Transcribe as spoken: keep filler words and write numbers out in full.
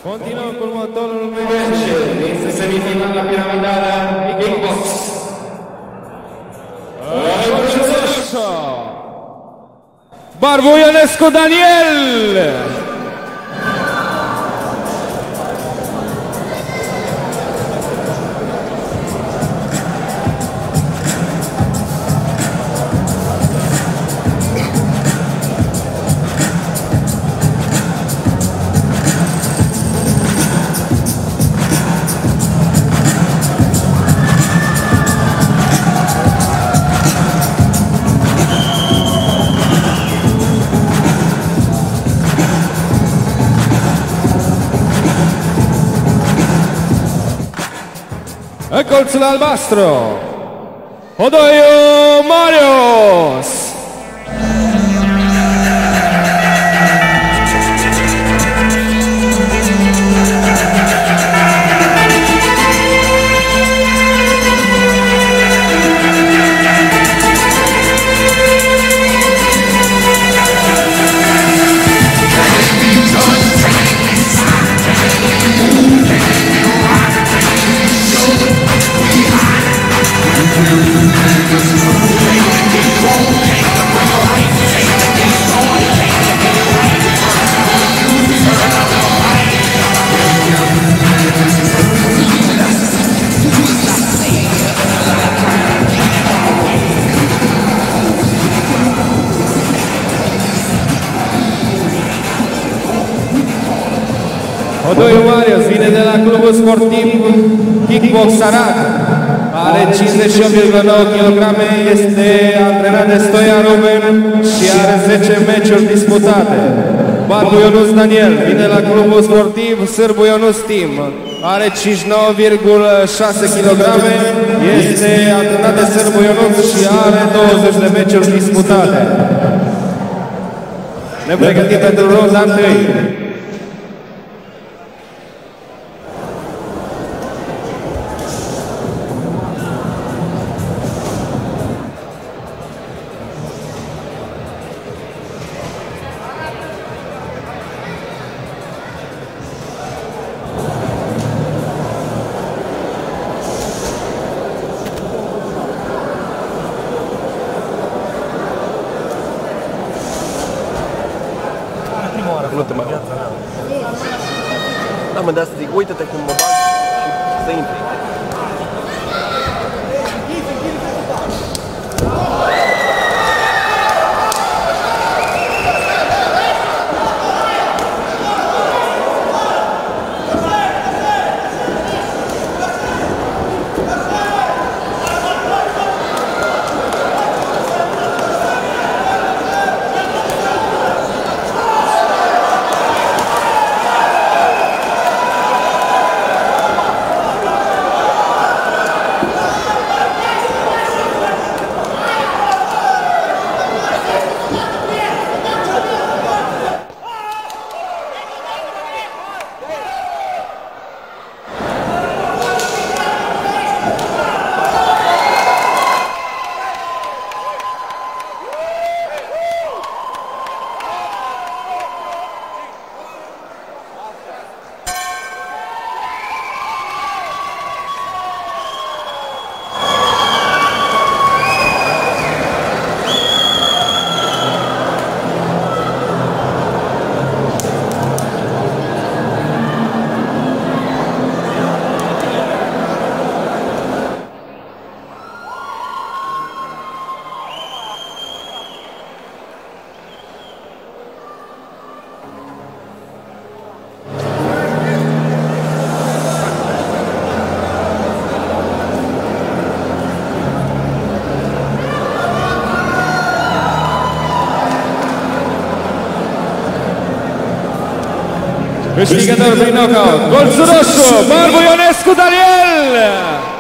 Continuăm cu următorul meci din semifinala piramidală Kickbox. Barbu Ionescu Daniel. În colțul albastru, Hodoiu Marius. Hodoiu Marius vine de la clubul sportiv Kickbox Arad. Are cincizeci și opt virgulă nouă kilograme, este antrenat de Stoian Ruben și are zece meciuri disputate. Barbu Ionuț Daniel vine la clubul sportiv Sârbu Ionuț Team. Are cincizeci și nouă virgulă șase kilograme, este antrenat de Sârbu Ionuț și are douăzeci de meciuri disputate. Ne pregătim pentru ronda întâi. Nu te mai viața mea. Da, mă, de asta zic, uite-te cum mă bag și să intri. Câștigător prin knockout, colțul roșu, Barbu Ionescu Daniel!